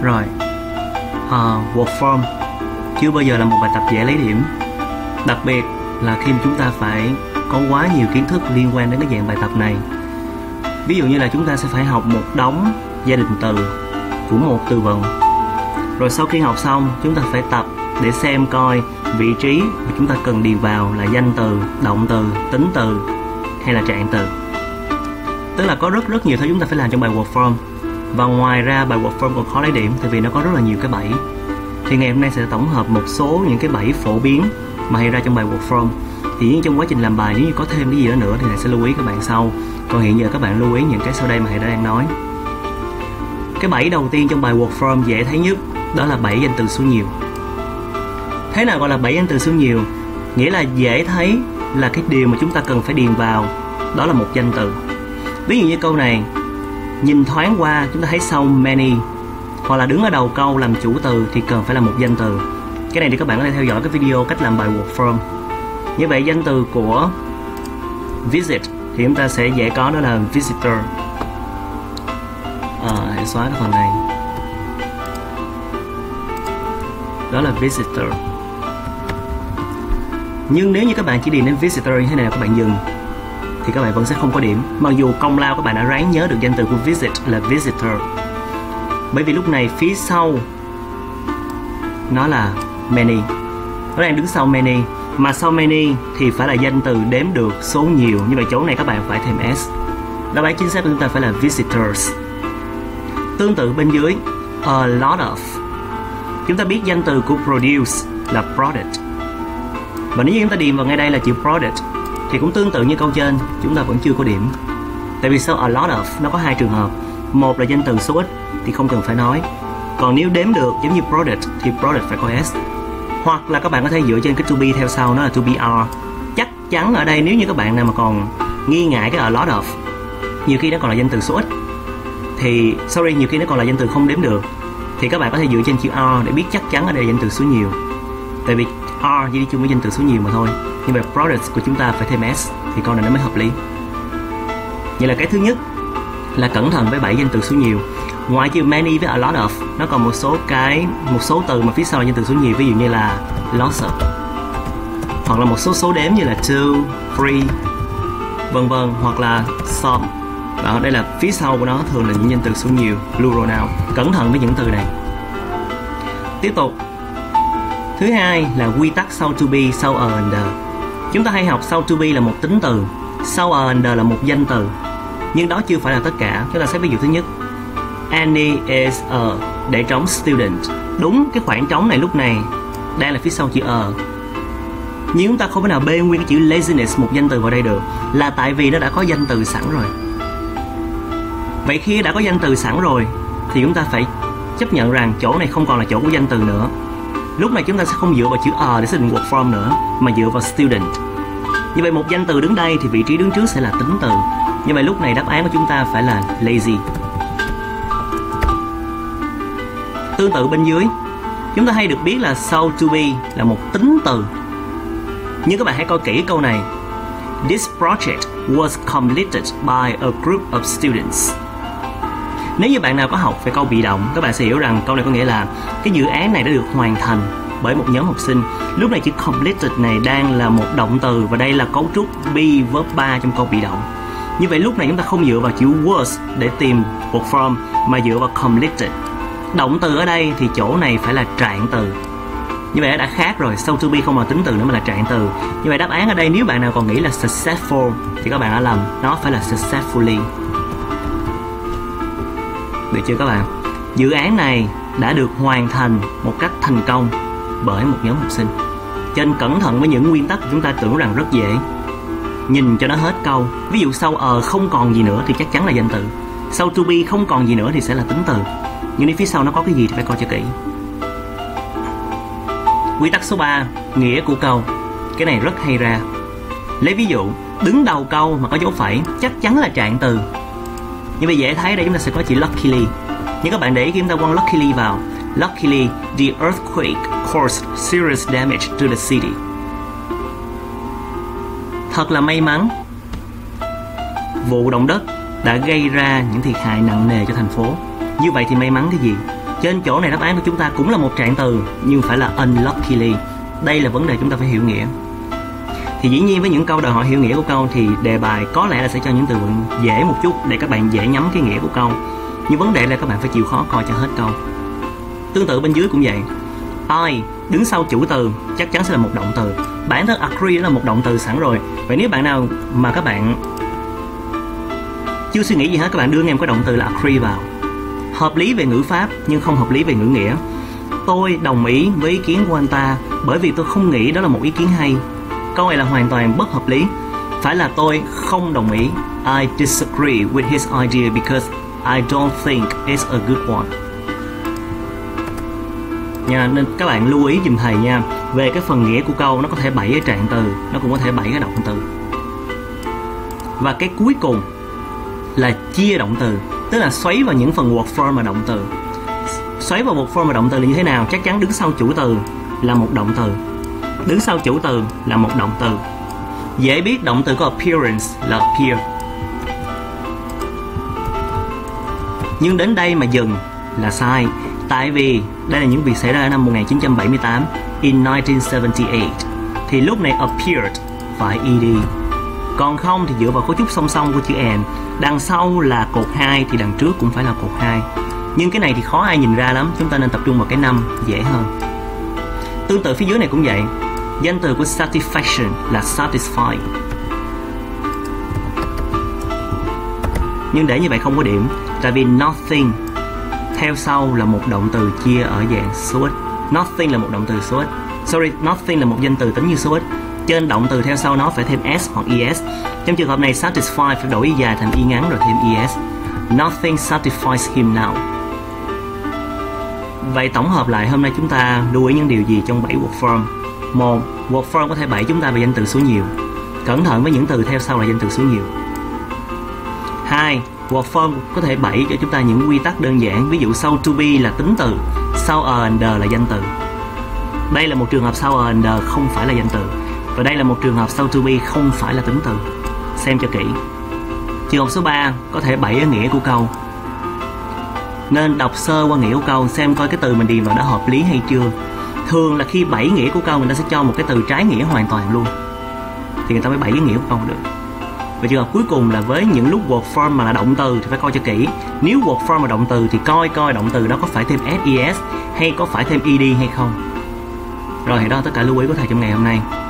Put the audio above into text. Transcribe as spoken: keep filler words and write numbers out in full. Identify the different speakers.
Speaker 1: Rồi, uh, Word Form chưa bao giờ là một bài tập dễ lấy điểm. Đặc biệt là khi chúng ta phải có quá nhiều kiến thức liên quan đến cái dạng bài tập này. Ví dụ như là chúng ta sẽ phải học một đống gia đình từ của một từ vựng. Rồi sau khi học xong, chúng ta phải tập để xem coi vị trí mà chúng ta cần điền vào là danh từ, động từ, tính từ hay là trạng từ. Tức là có rất rất nhiều thứ chúng ta phải làm trong bài Word Form. Và ngoài ra bài Word Form còn khó lấy điểm tại vì nó có rất là nhiều cái bẫy. Thì ngày hôm nay sẽ tổng hợp một số những cái bẫy phổ biến mà hay ra trong bài Word Form. Thì trong quá trình làm bài nếu như có thêm cái gì đó nữa thì thầy sẽ lưu ý các bạn sau. Còn hiện giờ các bạn lưu ý những cái sau đây mà thầy đã đang nói. Cái bẫy đầu tiên trong bài Word Form dễ thấy nhất đó là bẫy danh từ số nhiều. Thế nào gọi là bẫy danh từ số nhiều? Nghĩa là dễ thấy là cái điều mà chúng ta cần phải điền vào đó là một danh từ. Ví dụ như câu này, nhìn thoáng qua chúng ta thấy sau many hoặc là đứng ở đầu câu làm chủ từ thì cần phải là một danh từ. Cái này thì các bạn có thể theo dõi cái video cách làm bài Word Form. Như vậy danh từ của visit thì chúng ta sẽ dễ có đó là visitor. À, hãy xóa cái phần này. Đó là visitor. Nhưng nếu như các bạn chỉ điền đến visitor như thế này các bạn dừng thì các bạn vẫn sẽ không có điểm. Mặc dù công lao các bạn đã ráng nhớ được danh từ của visit là visitor. Bởi vì lúc này phía sau nó là many. Nó đang đứng sau many. Mà sau many thì phải là danh từ đếm được số nhiều. Như vậy chỗ này các bạn phải thêm s. Đáp án chính xác của chúng ta phải là visitors. Tương tự bên dưới a lot of. Chúng ta biết danh từ của produce là product. Và nếu như chúng ta điền vào ngay đây là chữ product thì cũng tương tự như câu trên, chúng ta vẫn chưa có điểm. Tại vì sau a lot of nó có hai trường hợp. Một là danh từ số ít thì không cần phải nói. Còn nếu đếm được giống như product thì product phải có s. Hoặc là các bạn có thể dựa trên cái to be theo sau, nó là to be are. Chắc chắn ở đây nếu như các bạn nào mà còn nghi ngại cái a lot of, nhiều khi nó còn là danh từ số ít thì sorry nhiều khi nó còn là danh từ không đếm được thì các bạn có thể dựa trên chữ are để biết chắc chắn ở đây là danh từ số nhiều. Tại vì are chỉ đi chung với danh từ số nhiều mà thôi. Như vậy product của chúng ta phải thêm s thì câu này nó mới hợp lý. Vậy là cái thứ nhất là cẩn thận với bảy danh từ số nhiều. Ngoài chữ many với a lot of, nó còn một số cái một số từ mà phía sau là danh từ số nhiều, ví dụ như là lots of, hoặc là một số số đếm như là two, three, vân vân, hoặc là some. Đó, đây là phía sau của nó thường là những danh từ số nhiều, plural noun. Cẩn thận với những từ này. Tiếp tục. Thứ hai là quy tắc sau to be, sau are and the. Chúng ta hay học sau to be là một tính từ, sau are and the là một danh từ. Nhưng đó chưa phải là tất cả. Chúng ta sẽ ví dụ thứ nhất. Annie is a để trống student. Đúng, cái khoảng trống này lúc này đang là phía sau chữ a. Nhưng chúng ta không thể nào bê nguyên cái chữ laziness một danh từ vào đây được, là tại vì nó đã có danh từ sẵn rồi. Vậy khi đã có danh từ sẵn rồi thì chúng ta phải chấp nhận rằng chỗ này không còn là chỗ của danh từ nữa. Lúc này chúng ta sẽ không dựa vào chữ a để xác định Word Form nữa, mà dựa vào student. Như vậy một danh từ đứng đây thì vị trí đứng trước sẽ là tính từ. Như vậy lúc này đáp án của chúng ta phải là lazy. Tương tự bên dưới, chúng ta hay được biết là sau to be là một tính từ. Nhưng các bạn hãy coi kỹ câu này. This project was completed by a group of students. Nếu như bạn nào có học về câu bị động, các bạn sẽ hiểu rằng câu này có nghĩa là cái dự án này đã được hoàn thành bởi một nhóm học sinh. Lúc này chữ completed này đang là một động từ và đây là cấu trúc be verb ba trong câu bị động. Như vậy lúc này chúng ta không dựa vào chữ was để tìm Word Form mà dựa vào completed. Động từ ở đây thì chỗ này phải là trạng từ. Như vậy đã khác rồi, sau to be không là tính từ nữa mà là trạng từ. Như vậy đáp án ở đây nếu bạn nào còn nghĩ là successful thì các bạn đã lầm, nó phải là successfully. Được chưa các bạn? Dự án này đã được hoàn thành một cách thành công bởi một nhóm học sinh. Cho nên cẩn thận với những nguyên tắc chúng ta tưởng rằng rất dễ. Nhìn cho nó hết câu. Ví dụ sau ở không còn gì nữa thì chắc chắn là danh từ. Sau to be không còn gì nữa thì sẽ là tính từ. Nhưng nếu phía sau nó có cái gì thì phải coi cho kỹ. Quy tắc số ba, nghĩa của câu. Cái này rất hay ra. Lấy ví dụ, đứng đầu câu mà có dấu phẩy chắc chắn là trạng từ. Như vậy dễ thấy đây chúng ta sẽ có chữ luckily. Nhưng các bạn để ý khi chúng ta quăng luckily vào, luckily the earthquake caused serious damage to the city. Thật là may mắn, vụ động đất đã gây ra những thiệt hại nặng nề cho thành phố. Như vậy thì may mắn cái gì? Trên chỗ này đáp án của chúng ta cũng là một trạng từ nhưng phải là unluckily. Đây là vấn đề chúng ta phải hiểu nghĩa. Thì dĩ nhiên với những câu đòi hỏi hiểu nghĩa của câu thì đề bài có lẽ là sẽ cho những từ vựng dễ một chút để các bạn dễ nhắm cái nghĩa của câu. Nhưng vấn đề là các bạn phải chịu khó coi cho hết câu. Tương tự bên dưới cũng vậy. I đứng sau chủ từ chắc chắn sẽ là một động từ. Bản thân agree là một động từ sẵn rồi. Vậy nếu bạn nào mà các bạn chưa suy nghĩ gì hết, các bạn đưa nghe một cái động từ là agree vào. Hợp lý về ngữ pháp nhưng không hợp lý về ngữ nghĩa. Tôi đồng ý với ý kiến của anh ta bởi vì tôi không nghĩ đó là một ý kiến hay. Câu này là hoàn toàn bất hợp lý. Phải là tôi không đồng ý. I disagree with his idea because I don't think it's a good one. Nha, nên các bạn lưu ý giùm thầy nha. Về cái phần nghĩa của câu nó có thể bảy cái trạng từ, nó cũng có thể bảy cái động từ. Và cái cuối cùng là chia động từ, tức là xoáy vào những phần word form và động từ. Xoáy vào word form và động từ là như thế nào? Chắc chắn đứng sau chủ từ là một động từ. Đứng sau chủ từ là một động từ. Dễ biết động từ có appearance là appear. Nhưng đến đây mà dừng là sai. Tại vì đây là những việc xảy ra ở năm một nghìn chín trăm bảy mươi tám, in nineteen seventy-eight. Thì lúc này appeared phải ed. Còn không thì dựa vào cấu trúc song song của chữ and. Đằng sau là cột hai thì đằng trước cũng phải là cột hai. Nhưng cái này thì khó ai nhìn ra lắm. Chúng ta nên tập trung vào cái năm dễ hơn. Tương tự phía dưới này cũng vậy. Danh từ của satisfaction là satisfied. Nhưng để như vậy không có điểm. Tại vì nothing theo sau là một động từ chia ở dạng số ít. Nothing là một động từ số ít. Sorry, nothing là một danh từ tính như số ít. Trên động từ theo sau nó phải thêm s hoặc es. Trong trường hợp này satisfy phải đổi y dài thành y ngắn rồi thêm es. Nothing satisfies him now. Vậy tổng hợp lại hôm nay chúng ta lưu ý những điều gì trong bảy word form? Một, word form có thể bẫy chúng ta về danh từ số nhiều. Cẩn thận với những từ theo sau là danh từ số nhiều. Hai, word form có thể bẫy cho chúng ta những quy tắc đơn giản. Ví dụ sau to be là tính từ, sau are and the là danh từ. Đây là một trường hợp sau are and the không phải là danh từ. Và đây là một trường hợp sau to be không phải là tính từ. Xem cho kỹ. Trường hợp số ba có thể bẫy ở nghĩa của câu. Nên đọc sơ qua nghĩa của câu xem coi cái từ mình điền vào đã hợp lý hay chưa. Thường là khi bẫy nghĩa của câu người ta sẽ cho một cái từ trái nghĩa hoàn toàn luôn, thì người ta mới bẫy cái nghĩa của câu được. Và trường hợp cuối cùng là với những lúc word form mà là động từ thì phải coi cho kỹ. Nếu word form là động từ thì coi coi động từ đó có phải thêm ses hay có phải thêm ed hay không. Rồi, đó là tất cả lưu ý của thầy trong ngày hôm nay.